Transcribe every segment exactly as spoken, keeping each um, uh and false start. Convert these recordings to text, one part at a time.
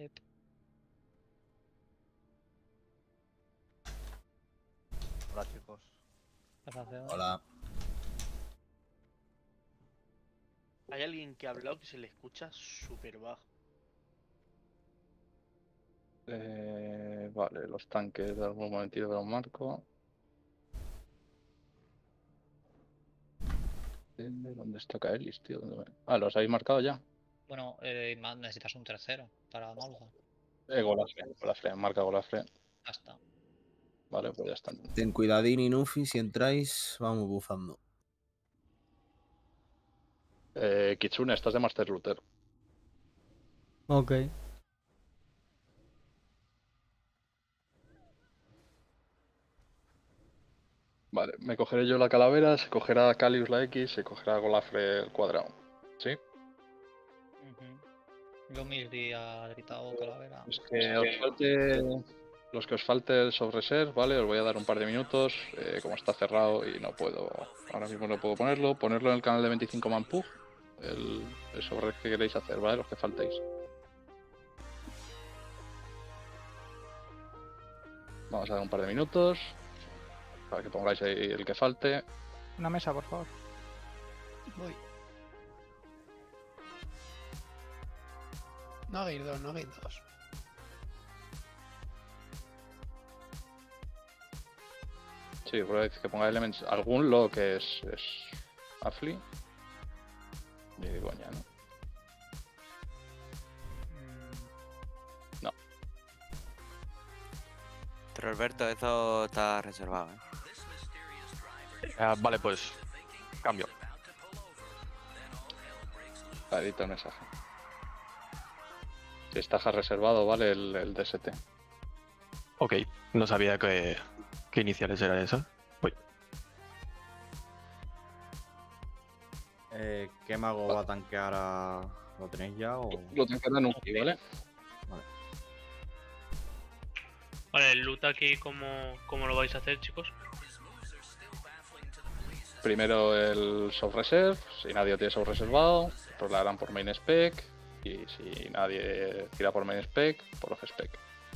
Yep. Hola chicos. Hola. Hay alguien que ha hablado que se le escucha súper bajo. Eh, vale, los tanques de algún momentito de un marco. Eh, ¿Dónde está Kaelis, tío? ¿Dónde me- Ah, ¿los habéis marcado ya? Bueno, eh, ma- necesitas un tercero para Malga. Eh, Golafre, Golafre, marca Golafre. Ya está. Vale, pues ya están. Ten cuidadín, Inufi, si entráis, vamos bufando. Eh, Kitsune, estás de Master Router. Ok. Vale, me cogeré yo la calavera, se cogerá Calius la X, se cogerá Golafre el cuadrado. ¿Sí? Ujú. Yo Misdi ha gritado calavera. Los que os falte, los que os falte el sobreser, ¿vale? Os voy a dar un par de minutos, eh, como está cerrado y no puedo, ahora mismo no puedo ponerlo, ponerlo en el canal de veinticinco Manpug, el, el sobre que queréis hacer, ¿vale? Los que faltéis. Vamos a dar un par de minutos para que pongáis ahí el que falte. Una mesa, por favor. Voy. No hagáis dos, no hagáis dos. Sí, por ahí que ponga elements, algún lo que es, es Afli. Ni de coña, ¿no? No. Pero Alberto, esto está reservado, ¿eh? Ah, vale, pues cambio. Edita el mensaje. Si está reservado, vale, el, el D S T. Ok, no sabía que, que iniciales era esa. Voy. Eh, ¿Qué mago va a tanquear a...? ¿Lo tenéis ya o...? Lo tanquearán un ki, ¿vale? Vale. Vale, el loot aquí, ¿cómo, cómo lo vais a hacer, chicos? Primero el soft reserve, si nadie tiene soft reservado, pues la harán por main spec. Y si nadie tira por main spec, por off spec.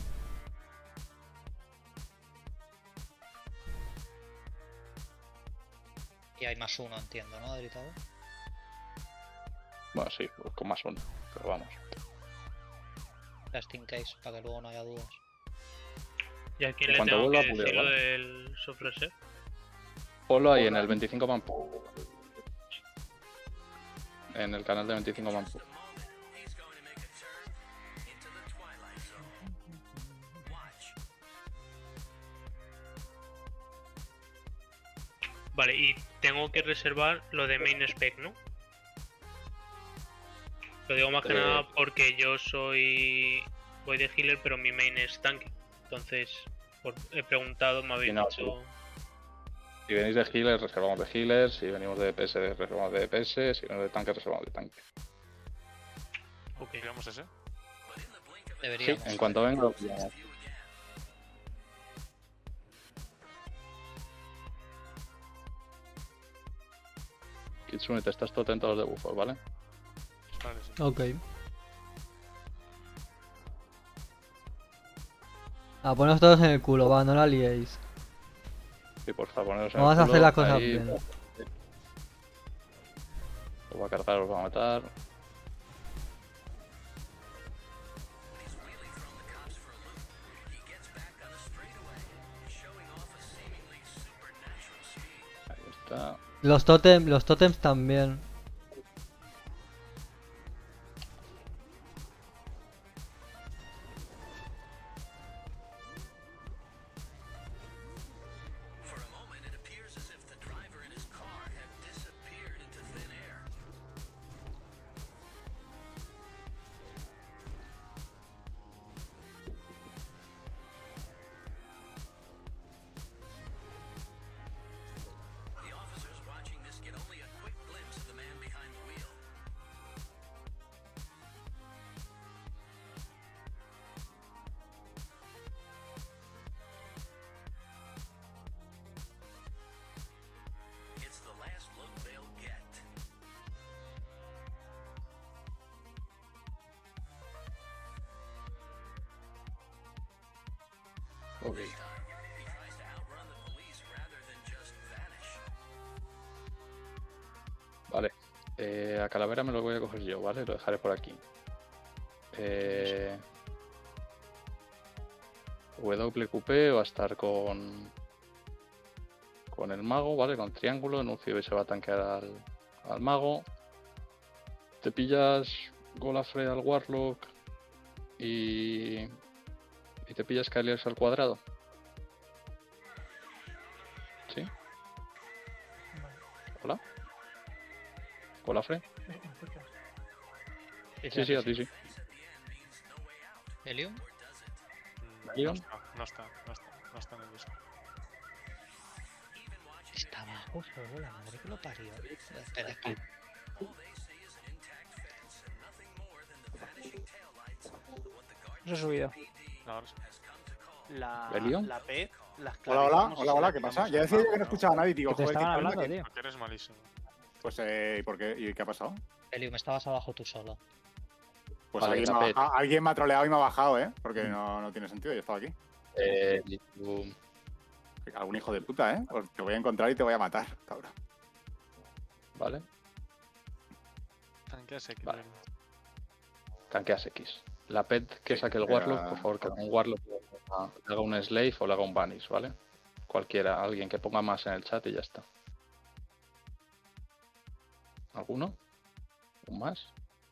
Y hay más uno, entiendo, ¿no? Gritado. Bueno, sí, pues con más uno, pero vamos. Just in case, para que luego no haya dudas. ¿Y a quién En le cuanto tengo vuelva, que puleo, decir lo ¿vale? del sofreser? Ponlo ahí en el veinticinco Manpug. En el canal de veinticinco Manpug. Vale, y tengo que reservar lo de main spec, ¿no? Lo digo más que Eh, nada porque yo soy... Voy de healer, pero mi main es tanque. Entonces, por- he preguntado, me habéis Sí, no, dicho... Si venís de healer, reservamos de healer. Si venimos de D P S, reservamos de D P S. Si venimos de tanque, reservamos de tanque. Ok. ¿Queremos ese? Sí, Deberíamos. en cuanto venga, lo pillamos. Kitsune, te estás todo atento a los debuffos, ¿vale? Vale, sí. Ok. A poneros todos en el culo, va, no la liéis. Sí, por favor, poneros en Vamos el a culo, hacer las cosas ahí. bien. Os va a cargar, os va a matar. Ahí está. Los totem, los totems también. Ok. Vale. Eh, a Calavera me lo voy a coger yo, ¿vale? Lo dejaré por aquí. Eh... W Q P va a estar con... con el mago, ¿vale? Con triángulo. Nuncio se va a tanquear al, al mago. Te pillas Golafre al Warlock y... y te pillas Kaelios al cuadrado. ¿Sí? ¿Hola? ¿Golafre? Sí, sí, a ti sí. ¿Helium? No ¿Helium? está, no está, no está, no está en el disco. Está abajo solo, la madre que lo parió. Espera, aquí. No se ha subido. No, ahora sí. La, ¿Helium? la P, las Hola, claves, hola, no sé hola, si hola, las ¿qué pasa? tenemos Ya decía yo que no abajo, escuchaba a nadie, digo, Que te joder, qué estaban coño, hablando, que- tío. Porque eres malísimo. Pues, eh, ¿y por qué? ¿Y qué ha pasado? Helium, estabas abajo tú solo. Pues Vale, alguien, la me ha P. bajado- alguien me ha troleado y me ha bajado, ¿eh? Porque no, no tiene sentido, yo estaba aquí. Eh, y tú- Algún hijo de puta, ¿eh? Pues te voy a encontrar y te voy a matar, cabrón. Vale. Tanqueas X. Vale. Tanqueas X. La pet que Sí, saque el era- Warlock, por favor, que haga un Warlock le haga un Slave o le haga un Vanish, ¿vale? Cualquiera, alguien que ponga más en el chat y ya está. ¿Alguno? ¿Un más?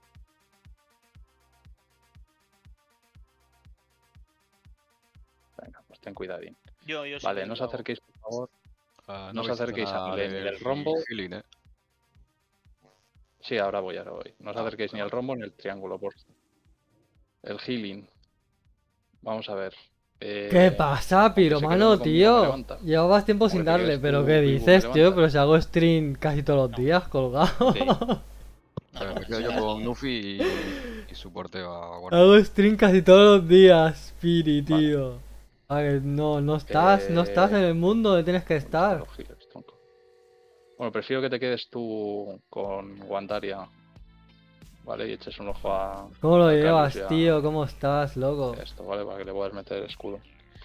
Venga, pues ten cuidadín. Yo, yo sí Vale, que no os lo hago. acerquéis, por favor. Ah, No os habéis hecho acerquéis a nada ni del del rombo. healing, ¿eh? Sí, ahora voy, ahora voy. No os Ah, acerquéis ni vale. al rombo ni al triángulo, por favor. El healing. Vamos a ver. Eh, ¿Qué pasa, que se quede piromano, conmigo, me tío? levanta. Llevabas tiempo sin Hombre, te darle, quedes pero tú, ¿qué tú, me dices, tío? levantas. Pero si hago stream casi todos los días, colgado. Sí. A ver, me quedo yo con Nufi y, y soporteo a Warlock. Hago stream casi todos los días, Piri, tío. A ver, no, no estás, no estás en Eh, el mundo donde tienes que estar. Los healers, tronco. Bueno, prefiero que te quedes tú con Guandaria. Vale, y eches un ojo a. ¿Cómo lo a Carlos llevas, y a- tío? ¿Cómo estás, loco? Esto, ¿vale? Para que le puedas meter el escudo.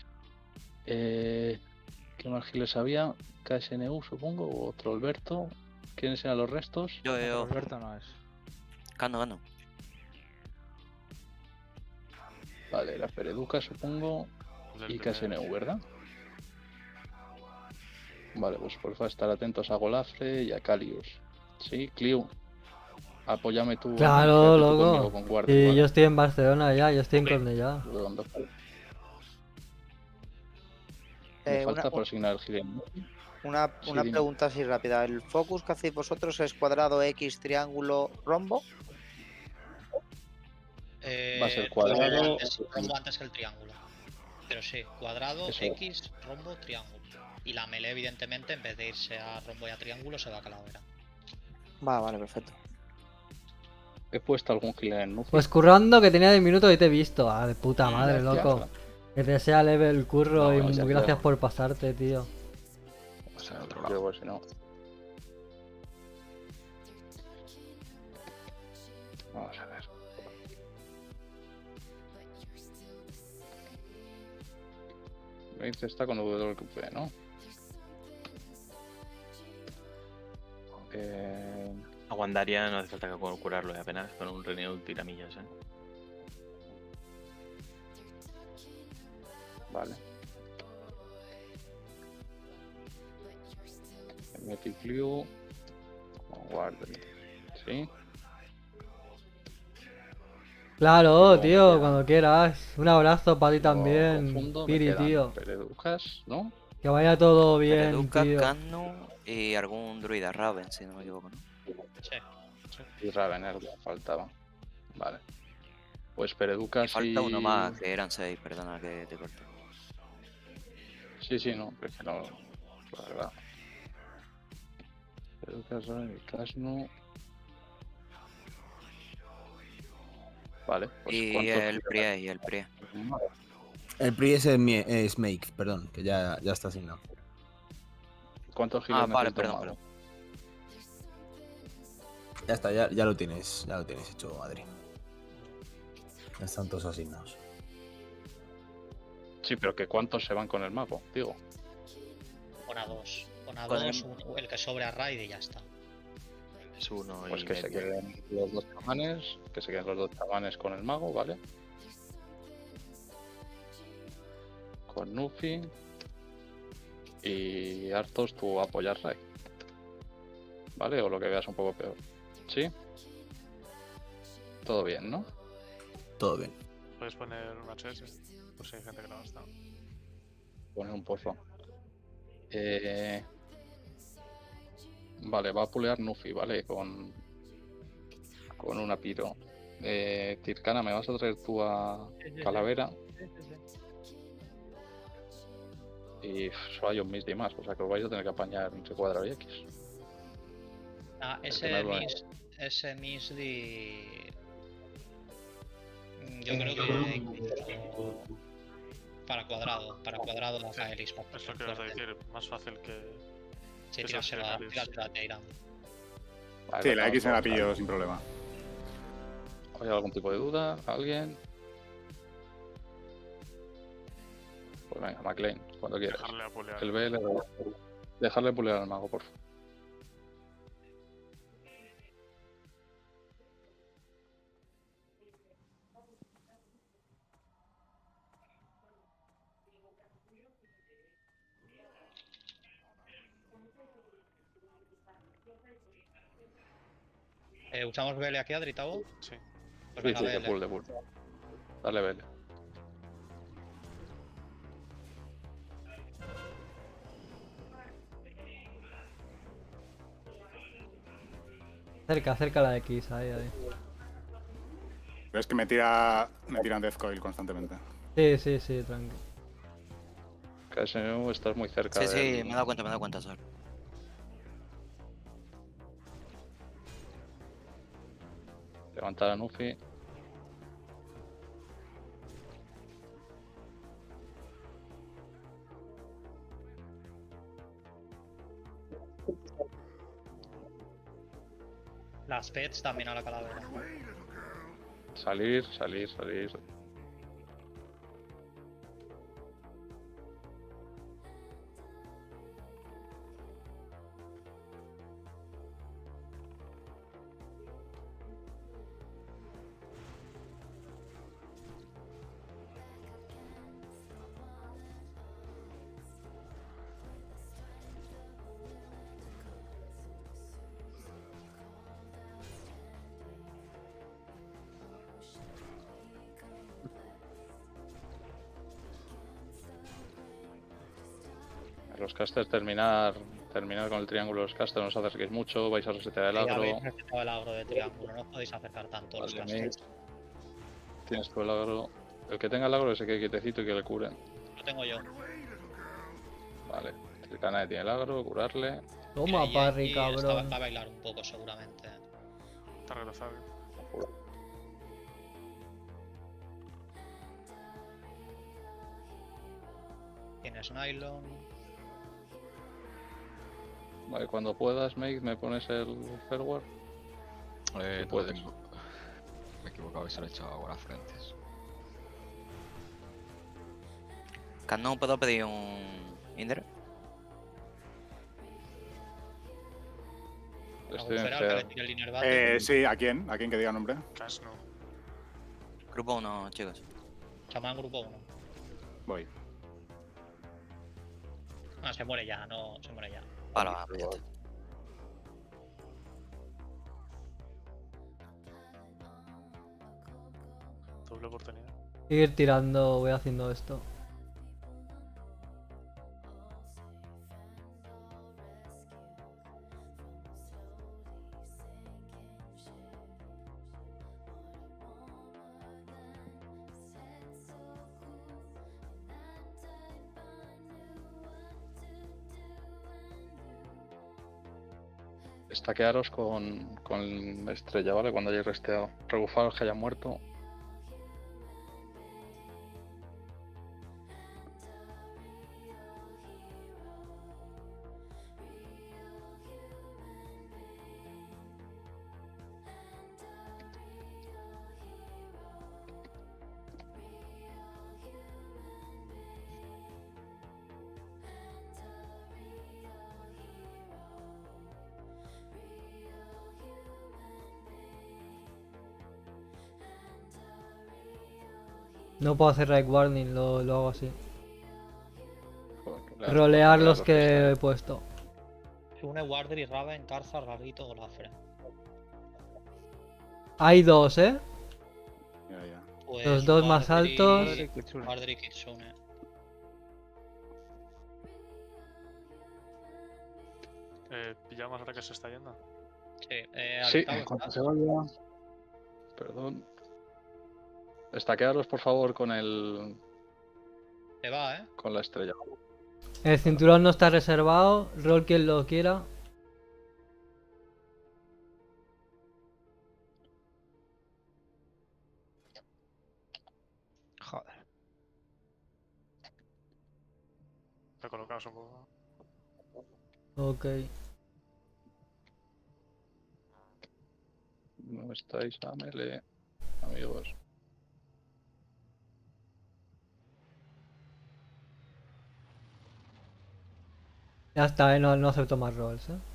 Eh, ¿Qué más healers había? K S N U, supongo, o otro Alberto. ¿Quiénes eran los restos? Yo, yo. Alberto no es. Gano, gano. Vale, la Pereduca, supongo. Del Y K S N U, primer- ¿verdad? Vale, pues por favor estar atentos a Golafre y a Calius. Sí, Clio. Apóyame tú. Claro, quédate tú conmigo loco. con guardia, Sí, ¿vale? yo estoy en Barcelona ya, yo estoy en Ok. Cornellá. Redondo. Eh, Me falta una- por asignar el healing. Una, Sí, una dime. pregunta así rápida. ¿El focus que hacéis vosotros es cuadrado, X, triángulo, rombo? Eh, Va a ser rombo cuadrado. antes, rombo antes que el triángulo. Pero sí, cuadrado, Eso. X, rombo, triángulo. Y la melee, evidentemente, en vez de irse a rombo y a triángulo, se va a calavera. Va, vale, perfecto. He puesto algún healer en Nufi. Pues currando que tenía diez minutos y te he visto. Ah, de puta madre, Ya, loco. ya, Que te sea leve el curro No, y no, ya, gracias ya. por pasarte, tío. O sea, en otro Yo, lado. pues, si no. Vamos a ver. veinte está con W Q P, ¿no? Eh, A Wandaria no hace falta que cu- curarlo, eh, apenas con un Renew tiramillas, eh. vale. Meticlue. Guardia. Sí. Claro, Luego tío, queda- cuando quieras. Un abrazo para ti No también, confundo, me Piri, quedan tío. Pereducas, ¿no? Que vaya todo bien, Pereduca, tío. Cano y algún druida Raven, si no me equivoco, ¿no? Sí. Y Ravener que faltaba. Vale. Pues Y Pereducas falta y... uno más, que eran seis, perdona que te corte. Sí, sí, no, es que no... La verdad. Pereducas, Raven y Casno... Vale, pues Y ¿cuántos el healers Prie, y el Prie. hay? El Pri es, el mie- es Make, perdón, que ya, ya está asignado. ¿Cuántos Ah, healers vale, necesita un perdón, mago? Ya está, ya, ya lo tienes, ya lo tienes hecho, Adri. Ya están todos asignados. Sí, pero que cuántos se van con el mago, digo. Pon a dos. Pon a Con el- dos, un- el que sobre a raid y ya está. Es uno Pues y que se medio. queden los dos chamanes, que se queden los dos chamanes con el mago, ¿vale? Con Nufi. Y Arthos tú apoyar Rai. ¿Vale? O lo que veas un poco peor. ¿Sí? Todo bien, ¿no? Todo bien. Puedes poner un H S, por si hay gente que no está. Poner un pozo. Eh... Vale, va a pulear Nufi, ¿vale? Con, con una piro. Eh, Tircana, ¿me vas a traer tú a Calavera? Y pff, solo hay un Miss de más, o sea que os vais a tener que apañar entre cuadrado y X. Ah, El ese primer va- Miss, ese Miss de... Mm, Yo creo que incluso para cuadrado, para cuadrado la Kaelis. Es lo que vas a decir, más fácil que. Sí, que tirársela, Sancionaris. tirársela a Teirán. Vale, Sí, la vamos X me la a pillo buscar. sin problema. ¿Hay algún tipo de duda? ¿Alguien? Pues venga, McLean, cuando quieras. Dejarle a pulear. El B, le dejarle pulear al mago, por favor. Eh, ¿Usamos B L aquí, Adritavo? Sí. Pues Sí, venga, sí, de B L. full, de full. Dale, vele. Cerca, cerca la X, ahí, ahí. Pero es que me tira. Me tiran Death Coil constantemente. Sí, sí, sí, tranqui. K S U estás muy cerca Sí, sí, del- me he dado cuenta, me he dado cuenta, Sor. Levantar a Nufi. Las pets también a la calavera. Salir, salir, salir. Los casters terminar, terminar con el triángulo de los casters, no os acerquéis mucho, vais a resetear el Ya agro. habéis respetado el agro de triángulo, no os podéis acercar tanto los Vale, casters. mate. Tienes tú el agro. El que tenga el agro que se quede quietecito y que le curen. Lo tengo yo. Vale. El canal tiene el agro, curarle. Toma, Y- y- parry, y esta va- cabrón. Va a bailar un poco seguramente. Está retrasado. Tienes nylon. Vale, cuando puedas, Mate, me pones el firewall. Eh, Si no puedes. tengo. Me he equivocado y se lo he echado a las frentes. ¿No puedo pedir un Indra? Estoy en Esperar que le Fear. tire el inner battle. Eh, sí, ¿a quién? ¿A quién que diga nombre? Cash no. Grupo uno, chicos. Chamán grupo uno. Voy. Ah, se muere ya, no, se muere ya. Vale, vale, pues ya está. Doble oportunidad. Ir tirando, voy haciendo esto. Estaquearos con, con estrella, ¿vale? Cuando hayáis resteado. Rebufaros que haya muerto. No puedo hacer right warning, lo, lo hago así. Joder, Rolear le das los que están. he puesto. Une Warder y Raven, Carzar, Rarito, Golafre. Hay dos, ¿eh? Ya, ya. Pues Los dos más Warder y- altos. Warder y Kitsune. Eh, ¿Pillamos ahora que se está yendo? Sí, eh, Sí, Aricao, en cuanto ¿estás? se vaya. Perdón. Estaquearos, por favor, con el. Se va, ¿eh? con la estrella. El cinturón no está reservado. Roll quien lo quiera. Joder. Recolocaos un poco. Ok. No estáis a melee, amigos. Ya está, ¿eh? No, no acepto más rolls, ¿eh?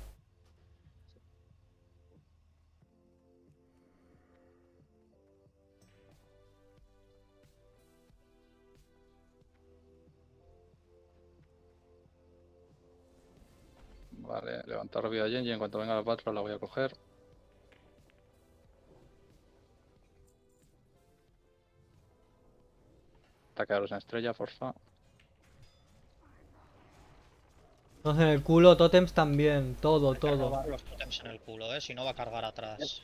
Vale, levantar vida a Genji. En cuanto venga la patria la voy a coger. Atacaros en estrella, porfa. Entonces en el culo, totems también. Todo, Hay que todo. robar los totems en el culo, ¿eh? Si no va a cargar atrás.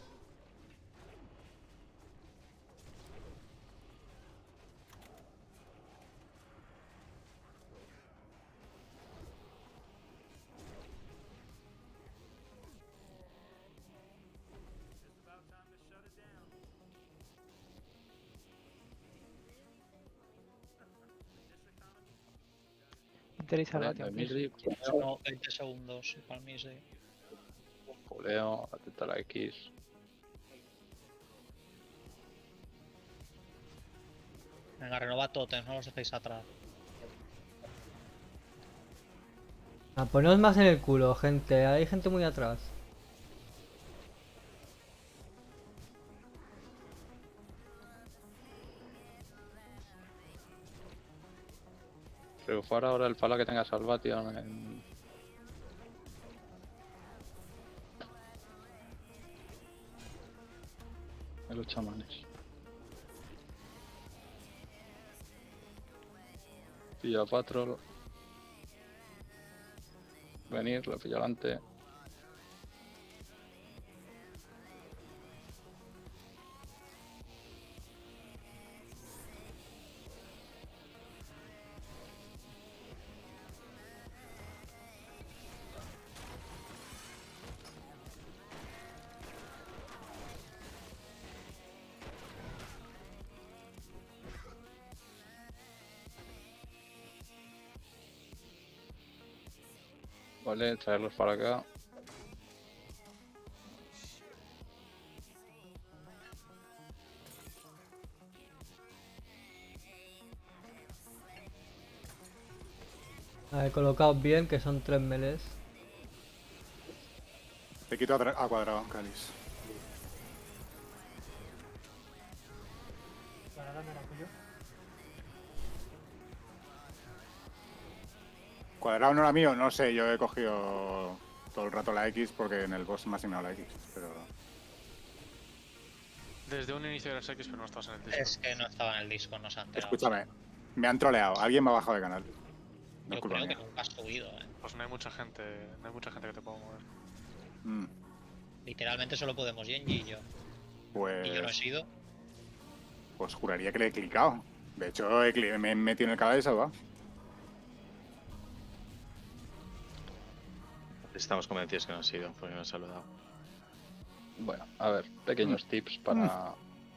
Tenéis Vale, salvación, no hay please. midri, No, veinte segundos para mí, sí. puleo, atenta a la X. Venga, renova totems, no los dejéis atrás. Ah, poneos más en el culo, gente. Hay gente muy atrás. Triunfar ahora el pala que tenga Salvation en. En los chamanes. Pilla Patrol. Venir, lo pillo adelante. Vale, traerlos para acá. A ver, colocaos bien, que son tres melees. Te quito a, tra- a cuadrado, Calis. Cuadrado no era mío, no sé, yo he cogido todo el rato la X porque en el boss me ha asignado la X, pero... Desde un inicio de las X, pero no estabas en el Discord. Es que no estaba en el disco, no se han enterado. Escúchame, me han troleado, alguien me ha bajado de canal. No es Yo culpa creo que mía. nunca has subido, ¿eh? Pues no hay mucha gente, no hay mucha gente que te pueda mover. Mm, Literalmente solo podemos Genji y yo. pues... Y yo no he sido. Pues juraría que le he clicado. De hecho, he cli- me he metido en el canal y se va. Estamos convencidos que no ha sido, porque no ha saludado. Bueno, a ver, pequeños tips para...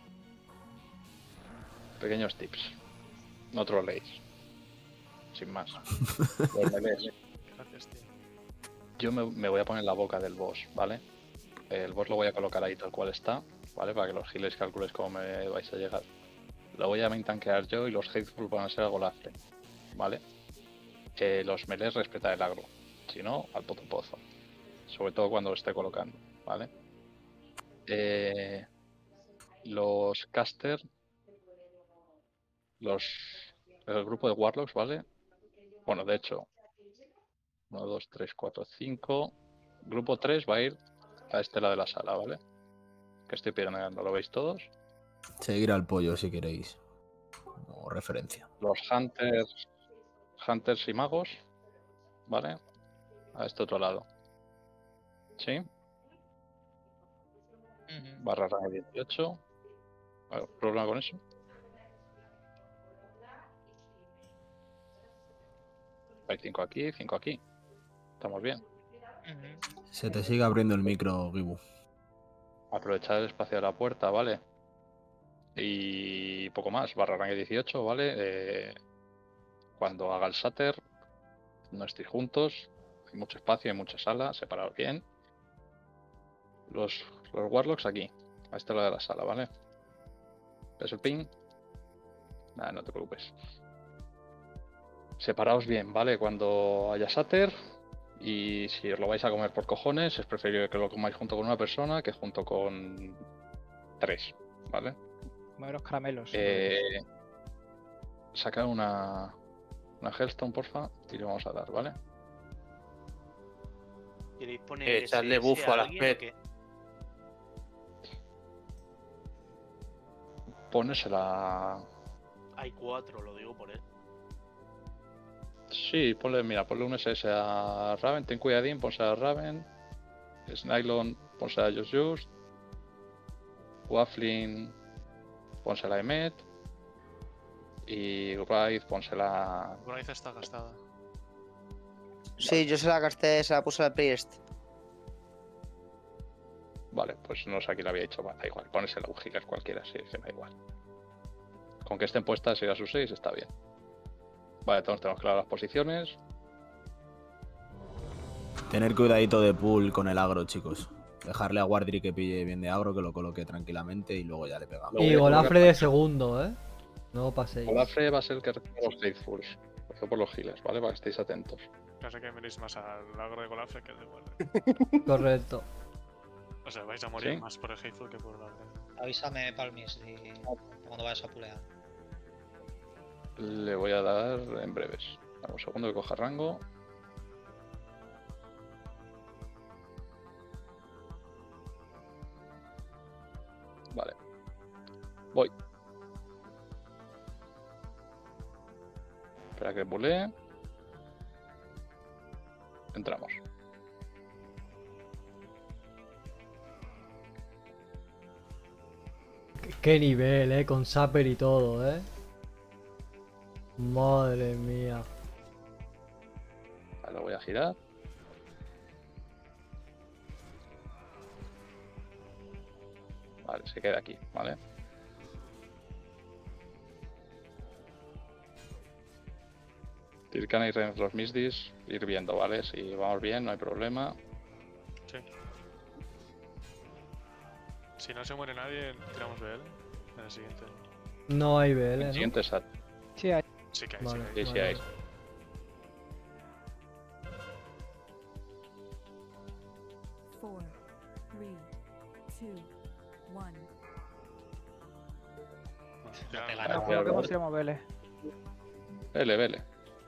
Pequeños tips. No troleéis. Sin más. Los melees. Gracias, tío. Yo me, me voy a poner en la boca del boss, ¿vale? El boss lo voy a colocar ahí tal cual está, ¿vale? Para que los healers calculéis cómo me vais a llegar. Lo voy a main tanquear yo y los hateful van a ser al golafre, ¿vale? Que los melees respetar el agro. Si no, al puto pozo. Sobre todo cuando lo esté colocando, ¿vale? Eh, los caster Los, el grupo de Warlocks, ¿vale? Bueno, de hecho, uno, dos, tres, cuatro, cinco. Grupo tres va a ir a este lado de la sala, ¿vale? Que estoy pidiendo, ¿lo veis todos? Seguir al pollo si queréis. Como referencia. Los Hunters, Hunters y Magos, ¿vale? A este otro lado. ¿Sí? Barra rango dieciocho. ¿Algún problema con eso? Hay cinco aquí, cinco aquí. Estamos bien. Se te sigue abriendo el micro, Gibu. Aprovechar el espacio de la puerta, ¿vale? Y poco más. Barra rango dieciocho, ¿vale? Eh, cuando haga el Shatter, no estéis juntos. Hay mucho espacio, hay mucha sala, separados bien. Los, los Warlocks aquí, a este lado de la sala, ¿vale? ¿Ves el ping? Nada, no te preocupes. Separaos bien, ¿vale? Cuando haya Shatter, y si os lo vais a comer por cojones, es preferible que lo comáis junto con una persona que junto con tres, ¿vale? Comer los caramelos. Eh, sacar una, una Hellstone, porfa, y le vamos a dar, ¿vale? ¿Queréis poner Eh, echarle S S buffo a las alguien o pet. qué? Pónesela. Hay cuatro, lo digo por él. Sí, ponle, mira, ponle un S S a Raven, ten cuidadín, ponse a Raven. Snylon, ponse a Just Just. Waffling, pónsela a Emmet. Y Wraith, pónsela. Wraith está gastada. Sí, yo se la gasté, se la puse al Priest. Vale, pues no sé a quién le había dicho, va, da igual, pónesela a un healer cualquiera, sí, que da igual. Con que estén puestas y a sus seis está bien. Vale, todos tenemos claras las posiciones. Tener cuidadito de pool con el agro, chicos. Dejarle a Wardry que pille bien de agro, que lo coloque tranquilamente y luego ya le pegamos. Y Golafre de segundo, ¿eh? No paséis. Golafre va a ser el que reciba los Faithfuls. Empezó por los healers, ¿vale? Para que estéis atentos. Ya sé que miréis más al agro de Golafre que al de Warden. Correcto. O sea, vais a morir ¿Sí? más por el Hateful que por el Warden. Avísame, Palmis, y cuando vayas a pulear. Le voy a dar en breves. Dame un segundo que coja rango. Vale. Voy. Espera que bulee. Entramos. Qué, qué nivel, eh, con Sapper y todo, eh. Madre mía. Vale, lo voy a girar. Vale, se queda aquí, ¿vale? Tirkana y Renz los Misdis, ir viendo, ¿vale? Si vamos bien, no hay problema. Sí. Si no se muere nadie, tiramos B L. En el siguiente. No hay B L, El ¿no? siguiente es at- Sí, hay. Sí que hay, Vale, sí que hay. Sí, sí vale, hay. vale. Four, three, two, one. No pega Bueno, nada. coloquemos tiramos B L. Vele, vele.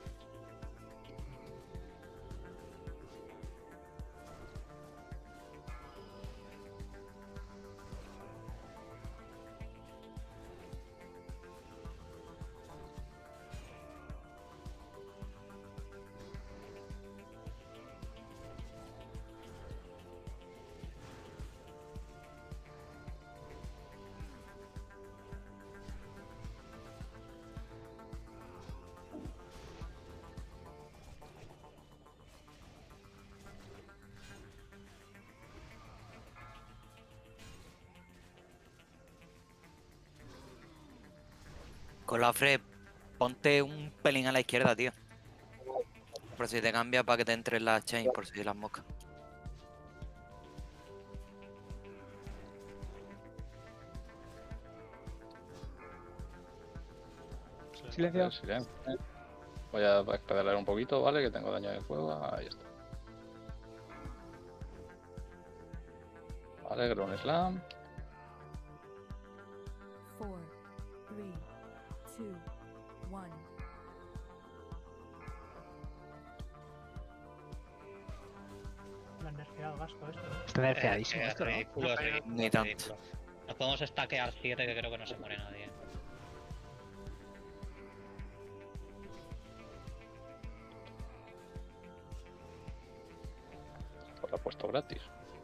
Golafre, ponte un pelín a la izquierda, tío. Por si te cambia para que te entre la chain, por si las moscas. Silencio. Silencio. Voy a pedalear un poquito, ¿vale? Que tengo daño de fuego. Ahí está. Vale, Ground Slam. Four, three, two, one. Me han nerfeado gasto esto. ¿no? Está nerfeadísimo Eh, esto, ¿no? ridículo, es ridículo, Ni es tanto. ridículo. Nos podemos stackear siete que creo que no se muere nadie. Lo ha puesto gratis.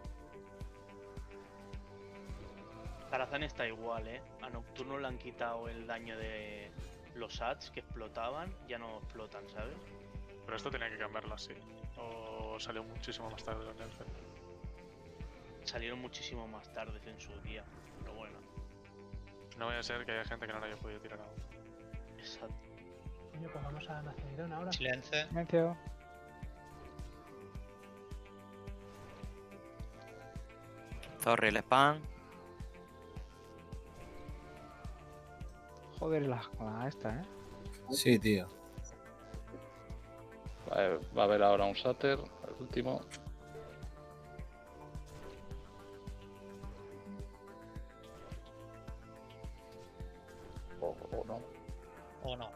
Tarazán está igual, ¿eh? A Nocturno le han quitado el daño de los ads que explotaban, ya no explotan, ¿sabes? Pero esto tenía que cambiarlo así. O salió muchísimo más tarde los nerfs. Salieron muchísimo más tarde en su día, pero bueno. No vaya a ser que haya gente que no lo haya podido tirar aún. Exacto. Coño, pues vamos a Naceridón ahora. Silencio. Silencio. Sorry, el spam. Joder, la jugada esta, ¿eh? Sí, tío. Vale, va a haber ahora un Satyr, el último. O, o no. O no.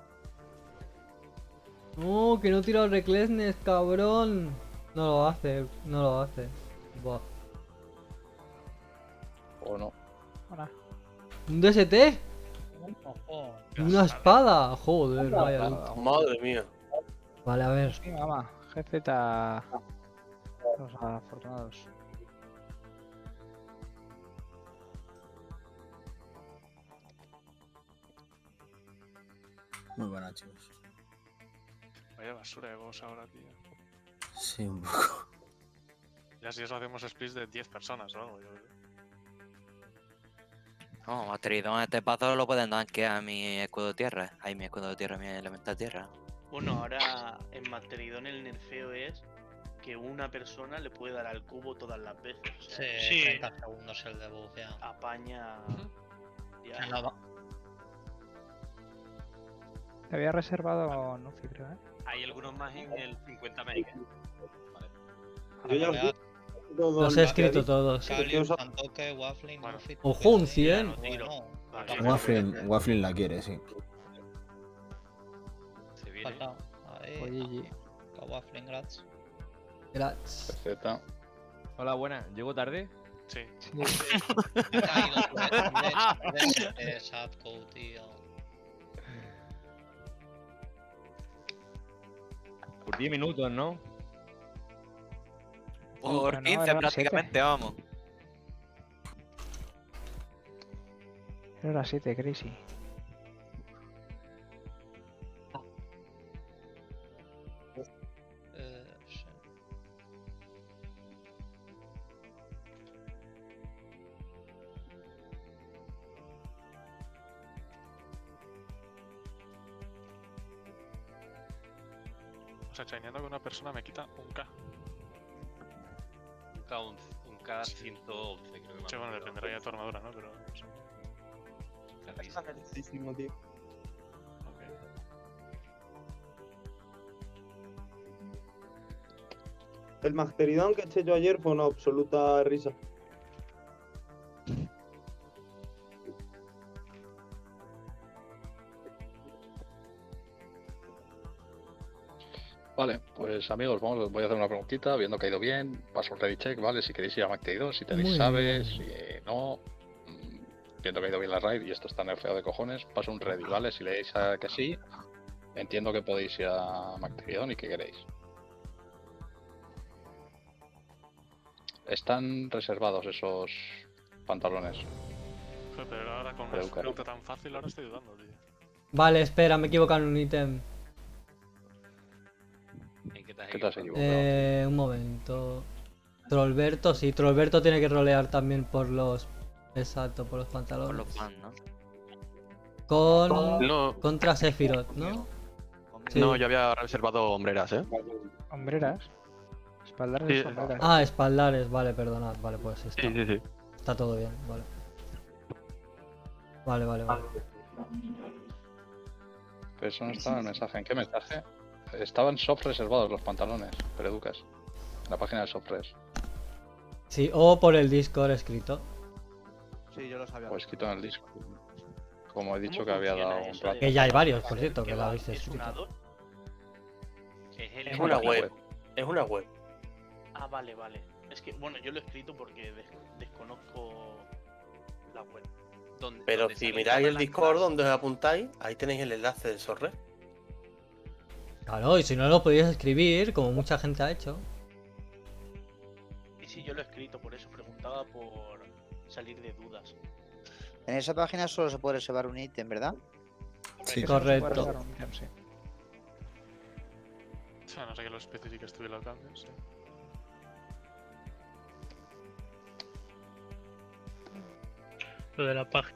No, que no tira Recklessness, cabrón. No lo hace, no lo hace. Buah. O no. Hola. ¿Un D S T? Ojo. ¿Una espada? Joder, vaya. Madre mía. Vale, a ver. Sí, mamá. G Z. Los afortunados. Muy buena, chicos. Vaya basura de boss ahora, tío. Sí, un poco. Ya si eso hacemos splits de diez personas o algo. Yo... No, Matridón, este paso lo pueden tanquear a mi escudo de tierra. Ahí mi escudo de tierra, mi elemental tierra. Bueno, ahora en Masteridón el nerfeo es que una persona le puede dar al cubo todas las veces. O sea, Sí, treinta segundos el debuff ya. apaña. Ya. No, va- Te había reservado Nufi, creo, ¿eh? Hay algunos más en el cincuenta megas. Yo ya os Los he escrito todos. Calius, Pantoque, Waffling, Nuffy. Ojo, un cien. Bueno, Waffling, Waffling la quiere, sí. Se viene. falta. Ahí. Oye, A Waffling, grats. Gracias. Z. Hola, buena. ¿Llego tarde? Sí. Me ha caído un D- de Sadco, tío. Por diez minutos, ¿no? Por pero no, quince eran prácticamente, vamos. Era las siete, Crazy. Eh, sí. O sea, chaineando con una persona me quita un K. Un K, un, un K ciento once, creo que me Sí, bueno, dependerá ya de tu armadura, ¿no? Pero. No sé. Carísimo. tío. Ok. El Masteridón que eché yo ayer fue una absoluta risa. Vale, pues amigos, vamos, voy a hacer una preguntita, viendo que ha ido bien, paso el ready check, ¿vale? Si queréis ir a Macteidon, si tenéis Muy sabes, bien. si no, mm, viendo que ha ido bien la raid y esto está nerfeado de cojones, paso un ready, ¿vale? Si le dais a que sí, entiendo que podéis ir a Macteidon y que queréis. Están reservados esos pantalones. Joder, pero ahora con una Pero, claro. pregunta tan fácil, ahora estoy dudando, tío. Vale, espera, me he equivocado en un ítem. ¿En qué te has ¿Qué te has equivocado? equivocado? Eh, un momento. Trollberto, sí, Trollberto tiene que rolear también por los. Exacto, por los Por pantalones. los fans, ¿no? Con. No, Contra Sephiroth, ¿no? Sí. no, yo había reservado hombreras, ¿eh? Hombreras. Espaldares Sí. hombreras. Ah, espaldares, vale, perdonad. Vale, pues está, Sí, sí, sí. está todo bien, vale. Vale, vale, vale. Pero eso no estaba en el mensaje. ¿En qué mensaje? Estaban soft reservados los pantalones, pero educas. En la página de Softres. Sí, o por el Discord escrito. Sí, yo lo sabía. O escrito en el disco. como he dicho que había dado un rato. Que ya hay varios, por cierto, que lo habéis ¿Es una escrito. add-on? Es, el- Es una web. Es una web. Ah, vale, vale. Es que, bueno, yo lo he escrito porque des- desconozco la web. Donde- Pero donde si salen miráis todas el las Discord clases. donde os apuntáis, ahí tenéis el enlace del Sorred. Claro, y si no lo podéis escribir, como mucha gente ha hecho. Sí, sí, yo lo he escrito, por eso preguntaba por salir de dudas. En esa página solo se puede reservar un ítem, ¿verdad? Sí, Eso no se puede correcto. reservar un ítem, sí. O sea, no sé que lo especificas tú y lo cambies. Sí. Lo de la página.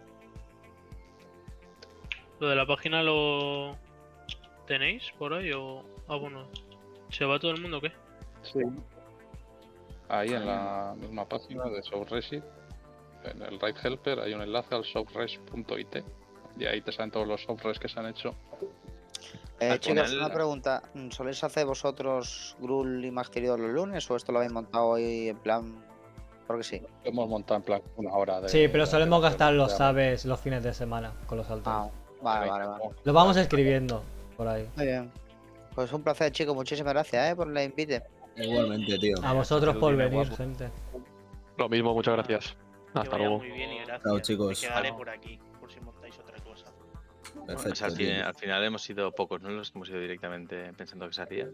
¿Lo de la página lo tenéis por ahí o...? Ah, bueno. ¿Se va todo el mundo o qué? Sí. Ahí en la misma página de SoftResi, en el Right Helper, hay un enlace al softres punto it y ahí te salen todos los softwares que se han hecho. Eh, Al chicos, final- una pregunta. ¿Soléis hacer vosotros Gruul y Magterior los lunes o esto lo habéis montado hoy en plan...? Porque sí. Lo hemos montado en plan una hora de... Sí, pero solemos de- gastar los de- sabes los fines de semana con los saltos. Ah, vale, vale, vale. Lo vamos escribiendo por ahí. Muy bien. Pues un placer, chicos. Muchísimas gracias, ¿eh? Por la invite. Igualmente, tío. A vosotros por Dime, venir, guapo. gente. Lo mismo, muchas gracias. Que Hasta vaya luego. muy bien y gracias. Chao, chicos. Me quedaré por aquí, por si montáis otra cosa. Perfecto, O sea, al, tío. fin- al final hemos sido pocos, ¿no? Los que hemos ido directamente pensando que se hacía.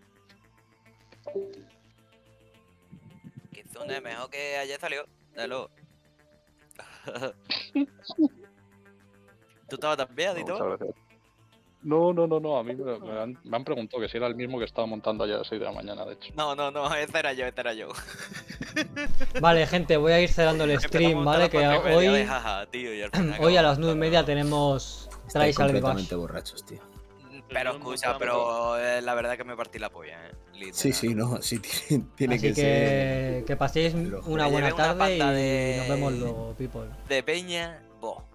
Kizune, mejor que ayer salió. Dalo. ¿Tú estabas también, Muchas Adito? gracias. No, no, no, no. A mí me, me han, me han preguntado que si era el mismo que estaba montando ayer a las seis de la mañana, de hecho. No, no, no, ese era yo, ese era yo. Vale, gente, voy a ir cerrando el stream, ¿vale? Que Hoy... hoy, De jaja, tío, y al final hoy a acabamos las nueve y montando- media tenemos Estáis Trials al Bash. completamente borrachos, tío. Pero escucha, pero eh, la verdad que me partí la polla, eh. Literal. Sí, sí, no, sí, tiene, tiene Así que, que ser. que paséis Pero, una Me buena llevé una tarde y panda de- nos vemos luego, people. De peña, boh.